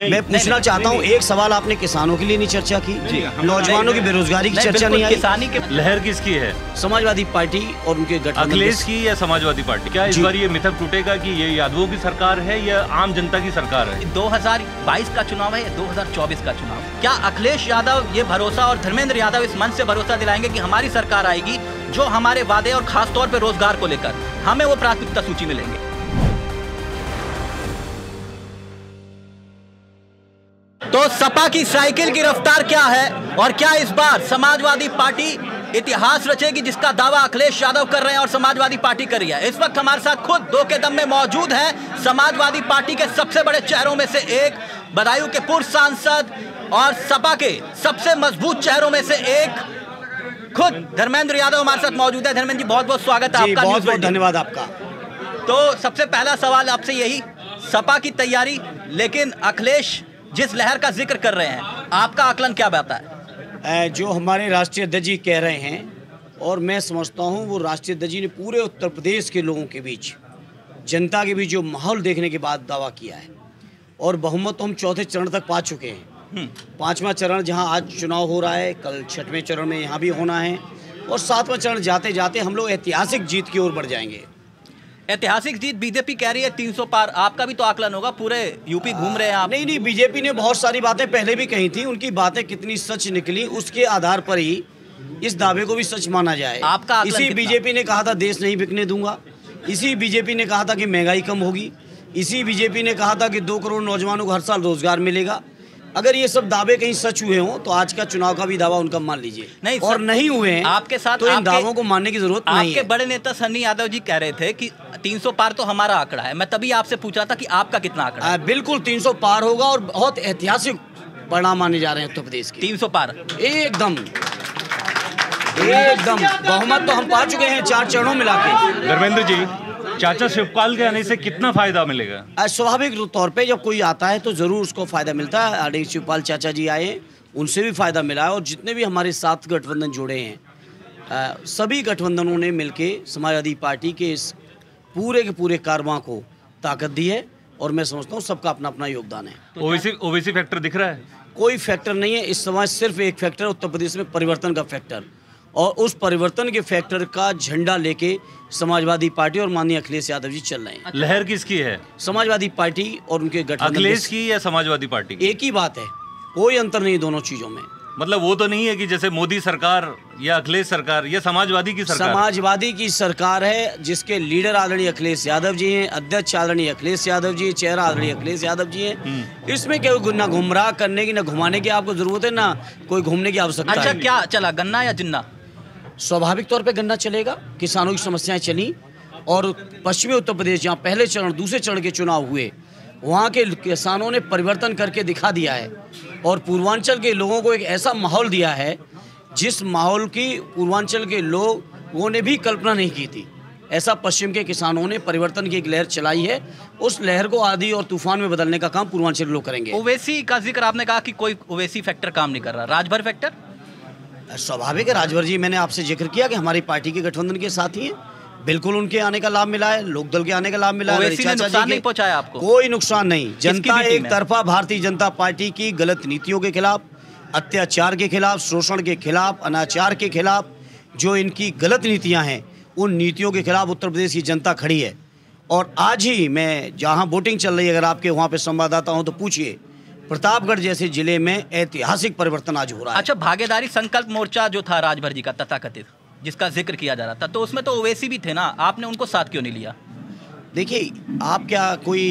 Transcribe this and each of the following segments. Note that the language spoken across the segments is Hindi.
मैं पूछना चाहता हूँ, एक सवाल आपने किसानों के लिए नहीं चर्चा की, नौजवानों की बेरोजगारी की चर्चा नहीं आई। किसानी के लहर किसकी है? समाजवादी पार्टी और उनके गठबंधन अखिलेश की या समाजवादी पार्टी? क्या इस बार ये मिथक टूटेगा कि ये यादवों की सरकार है या आम जनता की सरकार है? 2022 का चुनाव है या 2024 का चुनाव? क्या अखिलेश यादव ये भरोसा और धर्मेंद्र यादव इस मंच से भरोसा दिलाएंगे कि हमारी सरकार आएगी जो हमारे वादे और खास तौर पर रोजगार को लेकर हमें वो प्राथमिकता सूची मिलेंगे? तो सपा की साइकिल की रफ्तार क्या है और क्या इस बार समाजवादी पार्टी इतिहास रचेगी, जिसका दावा अखिलेश यादव कर रहे हैं और समाजवादी पार्टी कर रही है? इस वक्त हमारे साथ खुद दो के दम में मौजूद हैं समाजवादी पार्टी के सबसे बड़े चेहरों में से एक, बदायूं के पूर्व सांसद और सपा के सबसे मजबूत चेहरों में से एक, खुद धर्मेंद्र यादव हमारे साथ मौजूद है। धर्मेंद्र जी, बहुत बहुत स्वागत है आपका। बहुत बहुत धन्यवाद आपका। तो सबसे पहला सवाल आपसे यही, सपा की तैयारी, लेकिन अखिलेश जिस लहर का जिक्र कर रहे हैं, आपका आकलन क्या बताता है? जो हमारे राष्ट्रीय अध्यक्ष जी कह रहे हैं, और मैं समझता हूं वो राष्ट्रीय अध्यक्ष जी ने पूरे उत्तर प्रदेश के लोगों के बीच, जनता के बीच जो माहौल देखने के बाद दावा किया है, और बहुमत तो हम चौथे चरण तक पा चुके हैं। पांचवा चरण जहां आज चुनाव हो रहा है, कल छठवें चरण में यहाँ भी होना है, और सातवां चरण जाते जाते हम लोग ऐतिहासिक जीत की ओर बढ़ जाएंगे। ऐतिहासिक जीत बीजेपी कह रही है 300 पार, आपका भी तो आकलन होगा, पूरे यूपी घूम रहे हैं आप। नहीं, बीजेपी ने बहुत सारी बातें पहले भी कही थी, उनकी बातें कितनी सच निकली उसके आधार पर ही इस दावे को भी सच माना जाए। आपका इसी बीजेपी ने कहा था देश नहीं बिकने दूंगा, इसी बीजेपी ने कहा था कि महंगाई कम होगी, इसी बीजेपी ने कहा था कि 2 करोड़ नौजवानों को हर साल रोजगार मिलेगा। अगर ये सब दावे कहीं सच हुए हों तो आज का चुनाव का भी दावा उनका मान लीजिए, नहीं और नहीं हुए हैं आपके साथ, तो इन दावों को मानने की जरूरत नहीं है। आपके बड़े नेता सन्नी यादव जी कह रहे थे कि 300 पार तो हमारा आंकड़ा है। मैं तभी आपसे पूछ रहा था कि आपका कितना आंकड़ा है? बिल्कुल 300 पार होगा, और बहुत ऐतिहासिक परिणाम माने जा रहे हैं उत्तर प्रदेश के। 300 पार एकदम बहुमत तो हम पा चुके हैं 4 चरणों मिला के। धर्मेंद्र जी, चाचा शिवपाल के आने से कितना फायदा मिलेगा? स्वाभाविक तौर पे जब कोई आता है तो जरूर उसको फायदा मिलता है। आदरणीय शिवपाल चाचा जी आए, उनसे भी फायदा मिला है, और जितने भी हमारे साथ गठबंधन जुड़े हैं, सभी गठबंधनों ने मिलके समाजवादी पार्टी के इस पूरे के पूरे कारवां को ताकत दी है, और मैं समझता हूँ सबका अपना अपना योगदान है। ओवैसी फैक्टर दिख रहा है? कोई फैक्टर नहीं है इस समय, सिर्फ एक फैक्टर उत्तर प्रदेश में परिवर्तन का फैक्टर, और उस परिवर्तन के फैक्टर का झंडा लेके समाजवादी पार्टी और माननीय अखिलेश यादव जी चल रहे हैं। लहर किसकी है? समाजवादी पार्टी और उनके गठबंधन। अखिलेश की या समाजवादी पार्टी की? एक ही बात है, कोई अंतर नहीं दोनों चीजों में। मतलब वो तो नहीं है कि जैसे मोदी सरकार या अखिलेश सरकार या समाजवादी की सरकार? समाजवादी की सरकार है, जिसके लीडर आदरणीय अखिलेश यादव जी हैं, अध्यक्ष आदरणीय अखिलेश यादव जी, चेहरा आदरणीय अखिलेश यादव जी हैं। इसमें क्या ना गुमराह करने की, ना घुमाने की आपको जरूरत है, ना कोई घूमने की आवश्यकता है। अच्छा, क्या चला, गन्ना या जिन्ना? स्वाभाविक तौर पे गन्ना चलेगा, किसानों की समस्याएं चली, और पश्चिमी उत्तर प्रदेश जहाँ पहले चरण दूसरे चरण के चुनाव हुए, वहाँ के किसानों ने परिवर्तन करके दिखा दिया है, और पूर्वांचल के लोगों को एक ऐसा माहौल दिया है जिस माहौल की पूर्वांचल के लोगों ने भी कल्पना नहीं की थी। ऐसा पश्चिम के किसानों ने परिवर्तन की एक लहर चलाई है, उस लहर को आंधी और तूफान में बदलने का काम पूर्वांचल के लोग करेंगे। ओवैसी का जिक्र आपने कहा कि कोई ओवैसी फैक्टर काम नहीं कर रहा, राजभर फैक्टर? स्वाभाविक है, राजभर जी मैंने आपसे जिक्र किया कि हमारी पार्टी के गठबंधन के साथी हैं, बिल्कुल उनके आने का लाभ मिला है, लोकदल के आने का लाभ मिला है। नुकसान नहीं पहुंचाया आपको? कोई नुकसान नहीं। जनता एक तरफा भारतीय जनता पार्टी की गलत नीतियों के खिलाफ, अत्याचार के खिलाफ, शोषण के खिलाफ, अनाचार के खिलाफ, जो इनकी गलत नीतियां हैं, उन नीतियों के खिलाफ उत्तर प्रदेश की जनता खड़ी है। और आज ही मैं जहां वोटिंग चल रही है, अगर आपके वहां पे संवाददाता हो तो पूछिए, प्रतापगढ़ जैसे जिले में ऐतिहासिक परिवर्तन आज हो रहा है। अच्छा, भागीदारी संकल्प मोर्चा जो था राजभर जी का तथाकथित, जिसका जिक्र किया जा रहा था, तो उसमें तो ओवैसी भी थे ना, आपने उनको साथ क्यों नहीं लिया? देखिए, आप क्या कोई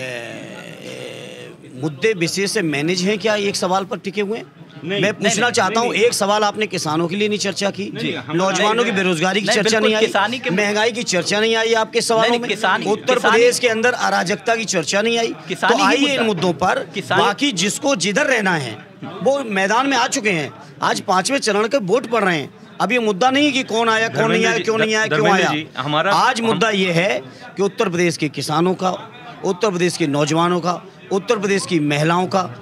मुद्दे विशेष से मैनेज हैं क्या एक सवाल पर टिके हुए हैं? मैं पूछना चाहता हूँ, एक सवाल आपने किसानों के लिए नहीं चर्चा की, नौजवानों की बेरोजगारी की चर्चा नहीं आई, महंगाई की चर्चा नहीं आई आपके सवालों में, उत्तर प्रदेश के अंदर अराजकता की चर्चा नहीं आई। तो आइए इन मुद्दों पर, बाकी जिसको जिधर रहना है वो मैदान में आ चुके हैं। आज 5वें चरण के वोट पड़ रहे हैं। अब ये मुद्दा नहीं कि कौन आया, कौन नहीं आया, क्यों नहीं आया, क्यों आया। आज मुद्दा ये है कि उत्तर प्रदेश के किसानों का, उत्तर प्रदेश के नौजवानों का, उत्तर प्रदेश की महिलाओं का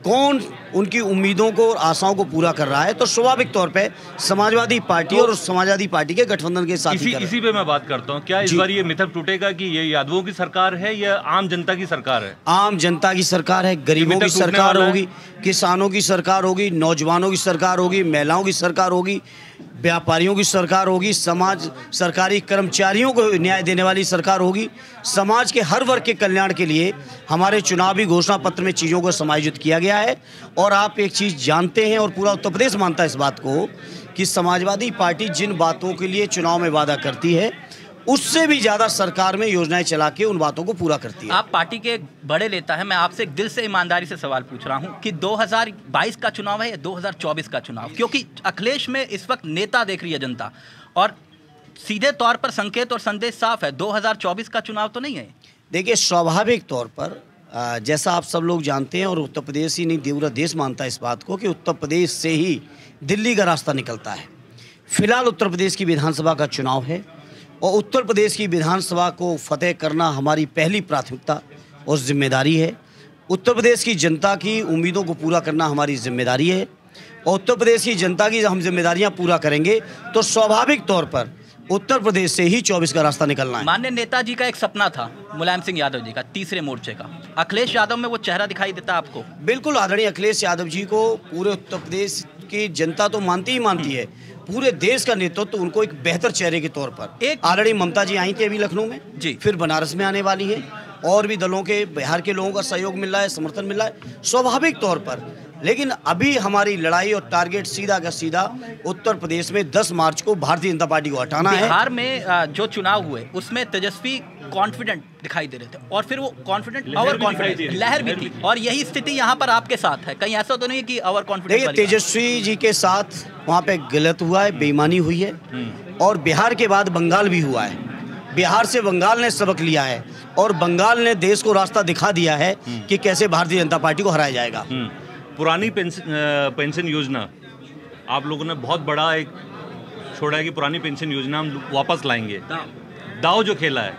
कौन उनकी उम्मीदों को और आशाओं को पूरा कर रहा है, तो स्वाभाविक तौर पे समाजवादी पार्टी और समाजवादी पार्टी के गठबंधन के साथ इसी पे मैं बात करता हूँ। क्या इस बार ये मिथक टूटेगा कि ये यादवों की सरकार है या आम जनता की सरकार है? आम जनता की सरकार है, गरीबों की सरकार होगी, किसानों की सरकार होगी, नौजवानों की सरकार होगी, महिलाओं की सरकार होगी, व्यापारियों की सरकार होगी, समाज सरकारी कर्मचारियों को न्याय देने वाली सरकार होगी। समाज के हर वर्ग के कल्याण के लिए हमारे चुनावी घोषणा पत्र में चीज़ों को समायोजित किया गया है। और आप एक चीज़ जानते हैं और पूरा उत्तर प्रदेश मानता है इस बात को कि समाजवादी पार्टी जिन बातों के लिए चुनाव में वादा करती है उससे भी ज़्यादा सरकार में योजनाएं चला के उन बातों को पूरा करती है। आप पार्टी के बड़े नेता हैं, मैं आपसे एक दिल से ईमानदारी से सवाल पूछ रहा हूं कि 2022 का चुनाव है या 2024 का चुनाव? क्योंकि अखिलेश में इस वक्त नेता देख रही है जनता और सीधे तौर पर संकेत और संदेश साफ है, 2024 का चुनाव तो नहीं है। देखिए, स्वाभाविक तौर पर जैसा आप सब लोग जानते हैं और उत्तर प्रदेश ही नहीं पूरा देश मानता है इस बात को कि उत्तर प्रदेश से ही दिल्ली का रास्ता निकलता है। फिलहाल उत्तर प्रदेश की विधानसभा का चुनाव है और उत्तर प्रदेश की विधानसभा को फतेह करना हमारी पहली प्राथमिकता और जिम्मेदारी है। उत्तर प्रदेश की जनता की उम्मीदों को पूरा करना हमारी जिम्मेदारी है और उत्तर प्रदेश की जनता की जब हम जिम्मेदारियां पूरा करेंगे तो स्वाभाविक तौर पर उत्तर प्रदेश से ही 24 का रास्ता निकलना है। माननीय नेताजी का एक सपना था मुलायम सिंह यादव जी का, तीसरे मोर्चे का। अखिलेश यादव में वो चेहरा दिखाई देता आपको? बिल्कुल, आदरणीय अखिलेश यादव जी को पूरे उत्तर प्रदेश की जनता तो मानती ही मानती है, पूरे देश का नेतृत्व तो उनको एक बेहतर चेहरे के तौर पर। एक आदरणीय ममता जी आई थी अभी लखनऊ में जी, फिर बनारस में आने वाली है और भी दलों के बिहार के लोगों का सहयोग मिल रहा है, समर्थन मिल रहा है स्वाभाविक तौर पर। लेकिन अभी हमारी लड़ाई और टारगेट सीधा का सीधा उत्तर प्रदेश में 10 मार्च को भारतीय जनता पार्टी को हटाना है। बिहार में जो चुनाव हुए उसमें तेजस्वी कॉन्फिडेंट दिखाई दे रहे थे और फिर वो कॉन्फिडेंट ओवर कॉन्फिडेंट लहर भी थी और यही स्थिति यहाँ पर आपके साथ है। कहीं ऐसा तो नहीं है कि ओवर कॉन्फिडेंस? देखिए, तेजस्वी जी के साथ वहाँ पे गलत हुआ है, बेईमानी हुई है और बिहार के बाद बंगाल भी हुआ है। बिहार से बंगाल ने सबक लिया है और बंगाल ने देश को रास्ता दिखा दिया है कि कैसे भारतीय जनता पार्टी को हराया जाएगा। पुरानी पेंशन योजना आप लोगों ने बहुत बड़ा एक छोड़ा है कि पुरानी पेंशन योजना हम वापस लाएंगे। दाव जो खेला है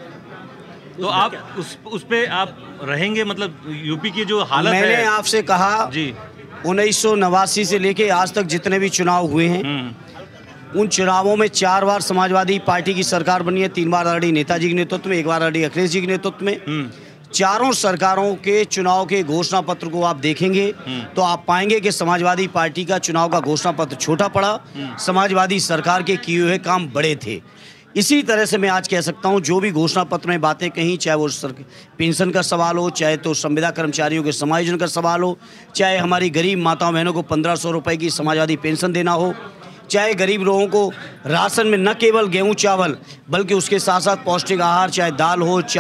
तो आप उस पे आप रहेंगे? मतलब यूपी की जो हालत है, मैंने आपसे कहा जी 1989 से लेके आज तक जितने भी चुनाव हुए हैं उन चुनावों में 4 बार समाजवादी पार्टी की सरकार बनी है, 3 बार आदरणीय नेताजी के नेतृत्व में, 1 बार आदरणीय अखिलेश जी के नेतृत्व में। चारों सरकारों के चुनाव के घोषणा पत्र को आप देखेंगे तो आप पाएंगे कि समाजवादी पार्टी का चुनाव का घोषणा पत्र छोटा पड़ा, समाजवादी सरकार के किए हुए काम बड़े थे। इसी तरह से मैं आज कह सकता हूं जो भी घोषणा पत्र में बातें कहीं, चाहे वो पेंशन का सवाल हो, चाहे तो संविदा कर्मचारियों के समायोजन का सवाल हो, चाहे हमारी गरीब माताओं बहनों को 1500 रुपये की समाजवादी पेंशन देना हो, चाहे गरीब लोगों को राशन में न केवल गेहूं चावल बल्कि उसके साथ साथ पौष्टिक आहार, चाहे दाल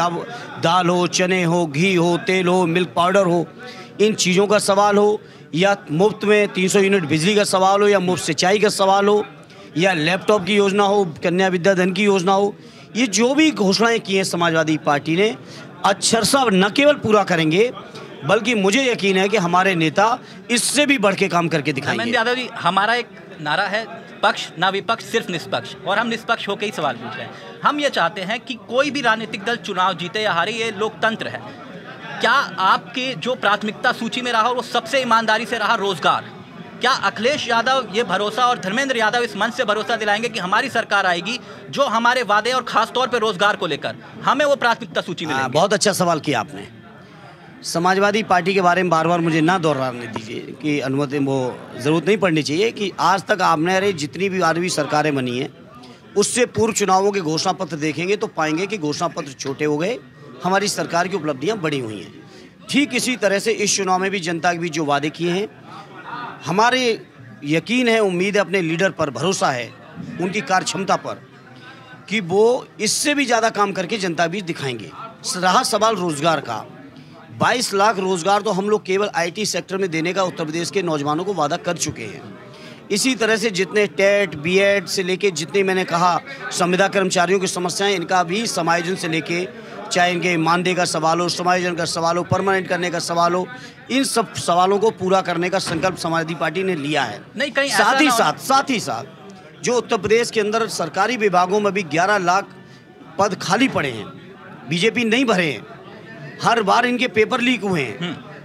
हो, चने हो, घी हो, तेल हो, मिल्क पाउडर हो, इन चीज़ों का सवाल हो, या मुफ्त में 300 यूनिट बिजली का सवाल हो, या मुफ्त सिंचाई का सवाल हो, या लैपटॉप की योजना हो, कन्या विद्याधन की योजना हो, ये जो भी घोषणाएं की हैं समाजवादी पार्टी ने अक्षरशः न केवल पूरा करेंगे बल्कि मुझे यकीन है कि हमारे नेता इससे भी बढ़ के काम करके दिखाएंगे। यादव जी, हमारा एक नारा है पक्ष ना विपक्ष, सिर्फ निष्पक्ष, और हम निष्पक्ष होकर ही सवाल पूछ रहे हैं। हम ये चाहते हैं कि कोई भी राजनीतिक दल चुनाव जीते या हारे, ये लोकतंत्र है। क्या आपके जो प्राथमिकता सूची में रहा वो सबसे ईमानदारी से रहा रोजगार? क्या अखिलेश यादव ये भरोसा और धर्मेंद्र यादव इस मंच से भरोसा दिलाएंगे कि हमारी सरकार आएगी जो हमारे वादे और खास तौर पर रोजगार को लेकर हमें वो प्राथमिकता सूची में? बहुत अच्छा सवाल किया आपने। समाजवादी पार्टी के बारे में बार बार मुझे ना दोहराने दीजिए कि अनुमति वो ज़रूरत नहीं पड़नी चाहिए कि आज तक आपने जितनी भी 12वीं सरकारें बनी हैं उससे पूर्व चुनावों के घोषणा पत्र देखेंगे तो पाएंगे कि घोषणा पत्र छोटे हो गए, हमारी सरकार की उपलब्धियां बड़ी हुई हैं। ठीक इसी तरह से इस चुनाव में भी जनता के बीच जो वादे किए हैं, हमारे यकीन है, उम्मीद है, अपने लीडर पर भरोसा है, उनकी कार्यक्षमता पर कि वो इससे भी ज़्यादा काम करके जनता के बीच दिखाएंगे। रहा सवाल रोज़गार का, 22 लाख रोजगार तो हम लोग केवल आईटी सेक्टर में देने का उत्तर प्रदेश के नौजवानों को वादा कर चुके हैं। इसी तरह से जितने टेट, बीएड से लेके जितने मैंने कहा संविदा कर्मचारियों की समस्याएं, इनका भी समायोजन से लेके, चाहे इनके मानदेय का सवाल हो, समायोजन का सवाल हो, परमानेंट करने का सवाल हो, इन सब सवालों को पूरा करने का संकल्प समाजवादी पार्टी ने लिया है। नहीं, कहीं साथ ही साथ जो उत्तर प्रदेश के अंदर सरकारी विभागों में भी 11 लाख पद खाली पड़े हैं, बीजेपी नहीं भरे हैं, हर बार इनके पेपर लीक हुए हैं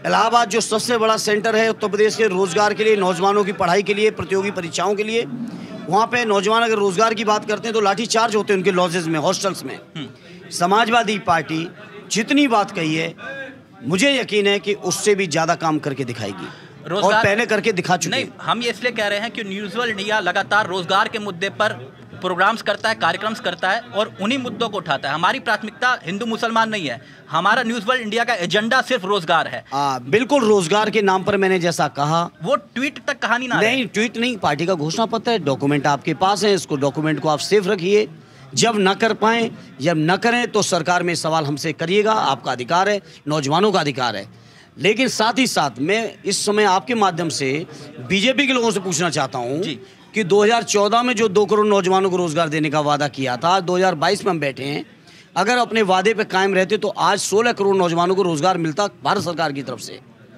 इलाहाबाद जो सबसे बड़ा सेंटर है उत्तर प्रदेश के रोजगार के लिए, नौजवानों की पढ़ाई के लिए, प्रतियोगी परीक्षाओं के लिए, वहाँ पे नौजवान अगर रोजगार की बात करते हैं तो लाठी चार्ज होते हैं उनके लॉजेस में, हॉस्टल्स में। समाजवादी पार्टी जितनी बात कही है, मुझे यकीन है कि उससे भी ज्यादा काम करके दिखाएगी और पहले करके दिखा चुकी है। नहीं, हम ये इसलिए कह रहे हैं कि न्यूज़ वर्ल्ड इंडिया लगातार रोजगार के मुद्दे पर प्रोग्राम्स करता है, कार्यक्रम्स करता है और उन्हीं मुद्दों को उठाता है। हमारी प्राथमिकता हिंदू मुसलमान नहीं है, हमारा न्यूज़ वर्ल्ड इंडिया का एजेंडा सिर्फ रोजगार है। बिल्कुल, रोजगार के नाम पर मैंने जैसा कहा, वो ट्वीट तक कहानी ना नहीं, ट्वीट नहीं, पार्टी का घोषणा पत्र है, डॉक्यूमेंट आपके पास है, इसको डॉक्यूमेंट को आप सेफ रखिए। जब न कर पाएं, जब न करें तो सरकार में सवाल हमसे करिएगा, आपका अधिकार है, नौजवानों का अधिकार है। लेकिन साथ ही साथ मैं इस समय आपके माध्यम से बीजेपी के लोगों से पूछना चाहता हूं कि 2014 में जो 2 करोड़ नौजवानों को रोजगार देने का वादा किया था, 2022 में हम बैठे हैं, अगर अपने वादे पे कायम रहते तो आज 16 करोड़ नौजवानों को रोजगार मिलता भारत सरकार की तरफ से।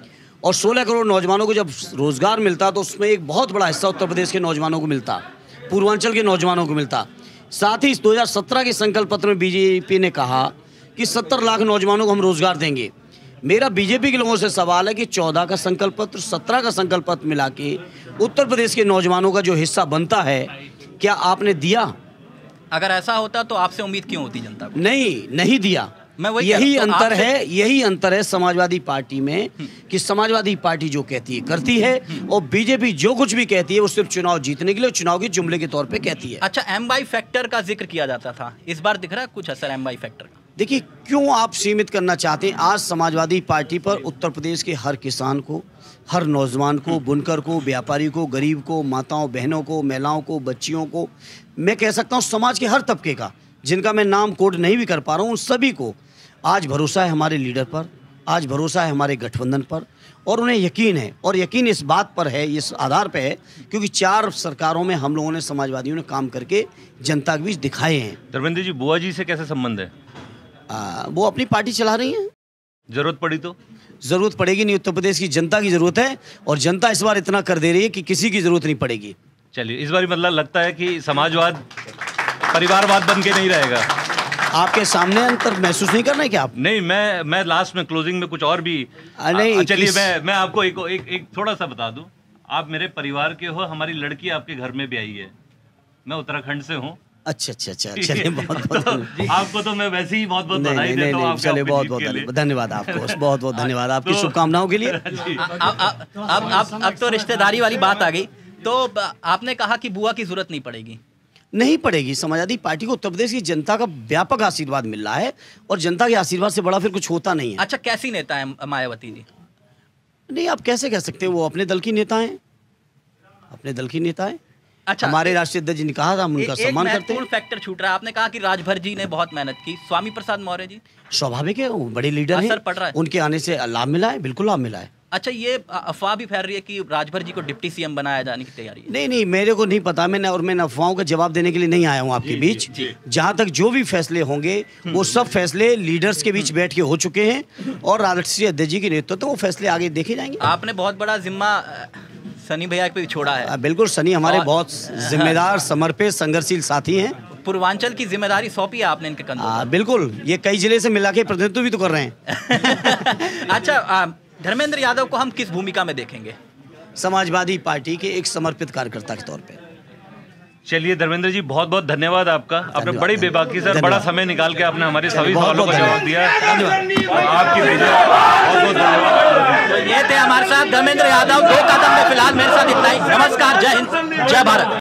और 16 करोड़ नौजवानों को जब रोजगार मिलता तो उसमें एक बहुत बड़ा हिस्सा उत्तर प्रदेश के नौजवानों को मिलता, पूर्वांचल के नौजवानों को मिलता। साथ ही 2017 के संकल्प पत्र में बीजेपी ने कहा कि 70 लाख नौजवानों को हम रोजगार देंगे। मेरा बीजेपी के लोगों से सवाल है कि 14 का संकल्प पत्र, 17 का संकल्प पत्र मिला के उत्तर प्रदेश के नौजवानों का जो हिस्सा बनता है, क्या आपने दिया? अगर ऐसा होता तो आपसे उम्मीद क्यों होती जनता को? नहीं दिया। यही अंतर है, यही अंतर है समाजवादी पार्टी में कि समाजवादी पार्टी जो कहती है करती है और बीजेपी जो कुछ भी कहती है वो सिर्फ चुनाव जीतने के लिए, चुनाव के जुमले के तौर पे कहती है। अच्छा, MY फैक्टर का जिक्र किया जाता था, इस बार दिख रहा है कुछ असर MY फैक्टर का? देखिए, क्यों आप सीमित करना चाहते हैं? आज समाजवादी पार्टी पर उत्तर प्रदेश के हर किसान को, हर नौजवान को, बुनकर को, व्यापारी को, गरीब को, माताओं बहनों को, महिलाओं को, बच्चियों को, मैं कह सकता हूँ समाज के हर तबके का, जिनका मैं नाम कोड नहीं भी कर पा रहा हूँ, उन सभी को आज भरोसा है हमारे लीडर पर, आज भरोसा है हमारे गठबंधन पर, और उन्हें यकीन है। और यकीन इस बात पर है, इस आधार पे है क्योंकि 4 सरकारों में हम लोगों ने, समाजवादियों ने काम करके जनता के बीच दिखाए हैं। धर्मेंद्र जी, बुआ जी से कैसे संबंध है? वो अपनी पार्टी चला रही हैं, जरूरत पड़ी तो? जरूरत पड़ेगी नहीं, उत्तर प्रदेश की जनता की जरूरत है और जनता इस बार इतना कर दे रही है कि किसी की जरूरत नहीं पड़ेगी। चलिए, इस बार मतलब लगता है कि समाजवाद परिवारवाद बन के नहीं रहेगा। आपके सामने अंतर महसूस नहीं करना है क्या आप? नहीं, मैं लास्ट में क्लोजिंग में कुछ और भी नहीं, चलिए मैं आपको एक थोड़ा सा बता दूं। आप मेरे परिवार के हो, हमारी लड़की आपके घर में भी आई है, मैं उत्तराखंड से हूँ। अच्छा, चलिए, बहुत आपको तो मैं वैसे ही बहुत बधाई देता हूँ। चलिए, बहुत धन्यवाद आपको, बहुत धन्यवाद आपकी शुभकामनाओं के लिए। अब तो रिश्तेदारी वाली बात आ गई, तो आपने कहा कि बुआ की जरूरत नहीं पड़ेगी। नहीं पड़ेगी। समाजवादी पार्टी को उत्तर प्रदेश की जनता का व्यापक आशीर्वाद मिल रहा है और जनता के आशीर्वाद से बड़ा फिर कुछ होता नहीं है। अच्छा, कैसी नेता है मायावती जी? नहीं, आप कैसे कह सकते हैं, वो अपने दल की नेता हैं, अपने दल की नेता है। अच्छा, हमारे राष्ट्रीय अध्यक्ष जी ने कहा था, हम उनका सम्मान करते हैं। फैक्टर छूट रहा है, आपने कहा कि राजभर जी ने बहुत मेहनत की, स्वामी प्रसाद मौर्य जी? स्वाभाविक है, वो बड़े लीडर हैं, पड़ रहा है उनके आने से लाभ मिला है, बिल्कुल लाभ मिला है। अच्छा, ये अफवाह भी फैल रही है कि राजभर जी को डिप्टी CM बनाया जाने की तैयारी है। नहीं, मेरे को नहीं पता, मैं अफवाहों का जवाब देने के लिए नहीं आया हूँ आपके बीच। जहाँ तक जो भी फैसले होंगे वो सब फैसले लीडर्स के बीच बैठ के हो चुके हैं और राष्ट्रीय अध्यक्ष जी के नेतृत्व तो वो फैसले आगे देखे जाएंगे। आपने बहुत बड़ा जिम्मा सनी भैया पे छोड़ा है। बिल्कुल, सनी हमारे बहुत जिम्मेदार, समर्पित, संघर्षशील साथी हैं। पूर्वांचल की जिम्मेदारी सौंपी है आपने इनके कंधों। बिल्कुल, ये कई जिले से मिला के प्रतिनिधित्व भी तो कर रहे हैं। अच्छा, धर्मेंद्र यादव को हम किस भूमिका में देखेंगे? समाजवादी पार्टी के एक समर्पित कार्यकर्ता के तौर पे। चलिए धर्मेंद्र जी, बहुत बहुत धन्यवाद आपका। आपने बड़ी बेबाकी से बड़ा समय निकाल के आपने हमारे सभी सवालों का जवाब दिया। आपकी बहुत बहुत धन्यवाद। तो ये थे हमारे साथ धर्मेंद्र यादव, 2 कदम में फिलहाल मेरे साथ इतना ही। नमस्कार, जय हिंद, जय भारत।